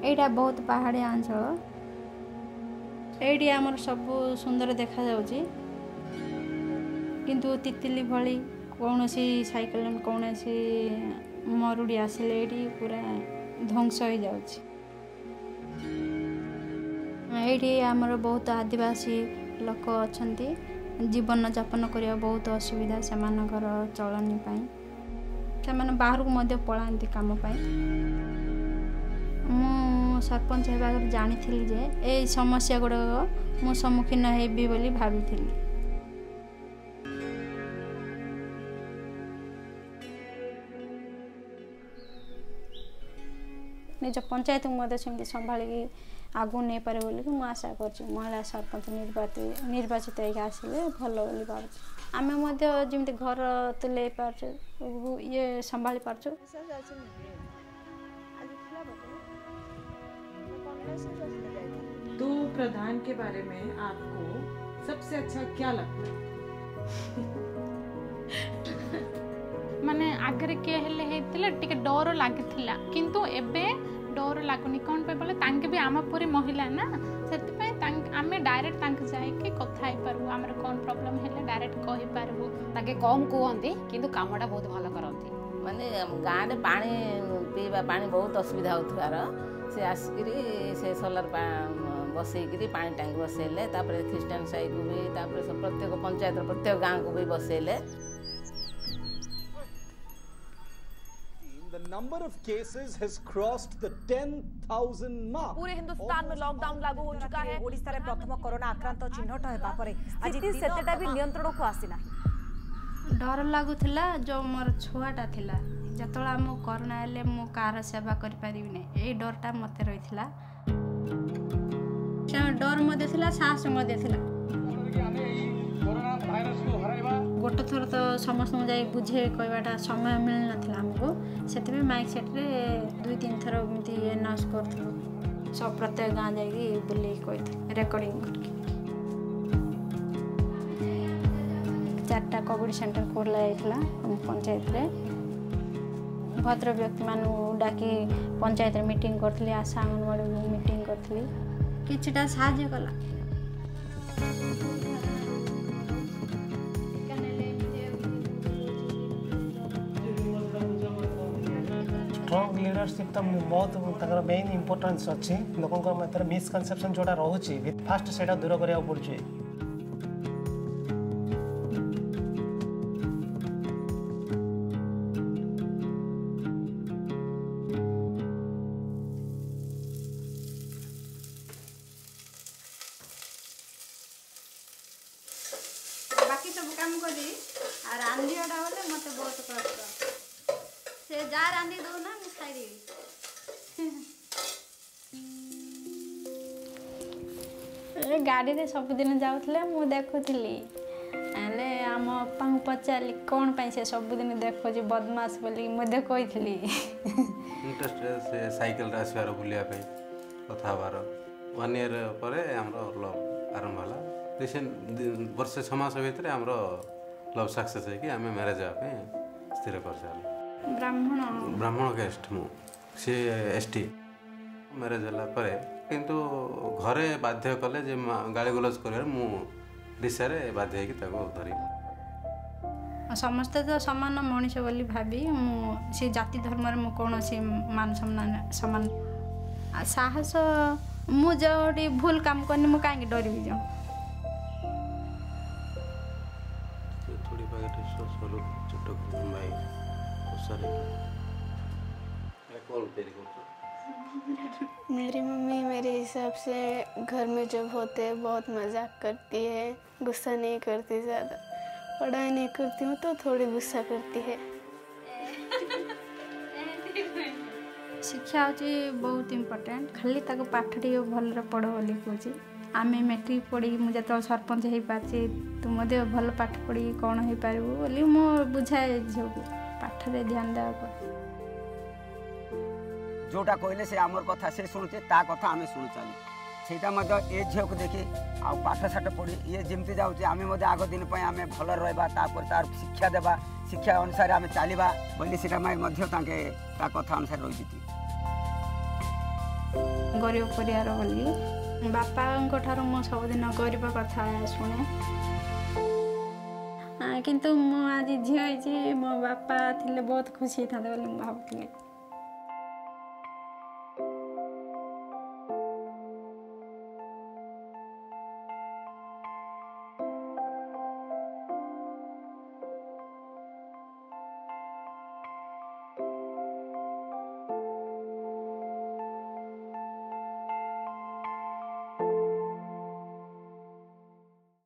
एटा बहुत पहाड़िया अंचल एटी आमर सब सुंदर देखा जाउची किंतु तितली भली कौन सी साइकिल कौन सी मरुड़ी आसिले एटी पूरा ध्वंस हो जाउची एटी आमर बहुत आदिवासी लोक अछंती जीवन यापन करिया बहुत असुविधा से मानकर चलनी पाई से माने बाहर को मध्य पळांती काम पाई मु सरपंच हेबा जानी थिली जे ए समस्या गुडा मु सम्मुखीन हेबी बोली भाबिथिली निज पंचायत मध्य सेमती संभाली आगु नहीं पारे बोली मु आशा कर महिला सरपंच निर्वाचित आसिले भल बोली भावुँ आम जमी घर तुले पार्छ ये संभाली पार्छ तो प्रधान के बारे में आपको सबसे अच्छा क्या लगता है? माने आगे किए हेले हेतिला टिके डर लागिथिला किंतु एबे डर लागुनी कौन पे बोले तांके भी आम पूरी महिला ना से आम डायरेक्ट तांके जाइके कथा ही पारबू आमर कौन प्रॉब्लम हेले डायरेक्ट कहि पारबू ताके कम कहंती किंतु कामटा बहुत भलो करंती माने गाँ रे पानी पीवा पानी बहुत असुविधा होथार से आसिकरी से सोलर बसैकरी पानी टैंक बसैले तापर ख्रिस्टियन साई को भी तापर प्रत्येक पंचायत प्रत्येक गाँव को भी बसैले The number of cases has crossed the 10,000 mark. पूरे हिंदुस्तान में लॉकडाउन लागू हो चुका है। ओडिशा रे प्रथम कोरोना आक्रांत चिन्हट हेबा परे स्थिति सेतेटा भी नियंत्रण को आसिना डर लागुला जो मोर छुआटा थिला जतला हम कोरोना हेले मो कार सेवा कर पारिबि नै ए डरटा मते रहिथिला से डर मते थिला साहस मते थिला गोटे थर तो समस्त जाए बुझे कहवाटा समय मिल ना आमको से माइक सेट्रे 2-3 थर एमती एनाउंस कर सब प्रत्येक गाँ जाकि बुले कही रेकर्डिंग कर 4टा कोविड सेंटर खोला जाइଥିଲା पंचायत रे भद्र व्यक्ति मानू डाकी पंचायत रे मीटिंग करथली आशा अंगनवाड़ी मीटिंग करथली किछटा साहाय्य कला स्ट्रॉन्ग लीडरशिप तो बहुत मेन इंपोर्टेंस अच्छी लोकों मतलब मिसकनसेप्शन जोटा रोचे फास्ट से दूर करा पड़े बाकी सब काम करी और रांधियाटा बोले मत बहुत कष्ट से जा रांधि दो ना मैं खाई देवी गाड़ी रे सबुदिन जाऊले मु देखुली हेले आम अप्पा को पचारि कौन पाई से सबुदिन देखो बदमाश बोली मुझे कही इंटरेस्ट से साइकिल आसबार बुलिया कथा बार 1 ईयर पर लव आरंभ होला रिसेंट वर्ष 6 मास भीतर आम लव सक्सेस है कि आम मैरेज स्थिर कर सारे ब्राह्मण कास्ट मु सी एसटी मैरेज है किंतु घरे बाध्य कले जे गाली गलज कर दिशा बाध्य धरी समस्ते तो सामान मनीष बोली भाभी से जाति धर्म कौन सी मान सम्मान साहस मु जो भूल काम करनी मु कहीं डरी जाऊँ मेरी मम्मी मेरे हिसाब से घर में जब होते हैं बहुत मजाक करती है गुस्सा नहीं करती ज़्यादा पढ़ाई नहीं करती हूँ तो थोड़ी गुस्सा करती है शिक्षा होची बहुत इम्पोर्टेंट खाली ताको पाठ टी भल पढ़ बोली कहूँ आम मैट्रिक पढ़ी मुझे तो सरपंच हो पारे तू मत भल पाठ पढ़ी कौन हो पारू बोली मु बुझाए झील को पाठ रे ध्यान देवा जोटा कहले से आमर कथा से शुणुचे ता कथा आम शुणु चलू सेटा ए झील को देखी आ पाठ साठ पढ़ी ये जमती जाऊँचे आम आग दिन आम भल रहा तार शिक्षा देवा शिक्षा अनुसार आम चलवा बोली कथा अनुसार रही। गरीब परिवार बोली बापा ठारू मु सबुदिन गरीब कथा शुणे किंतु मु आज झील मो बापा थिले बहुत खुशी था बोली भावुली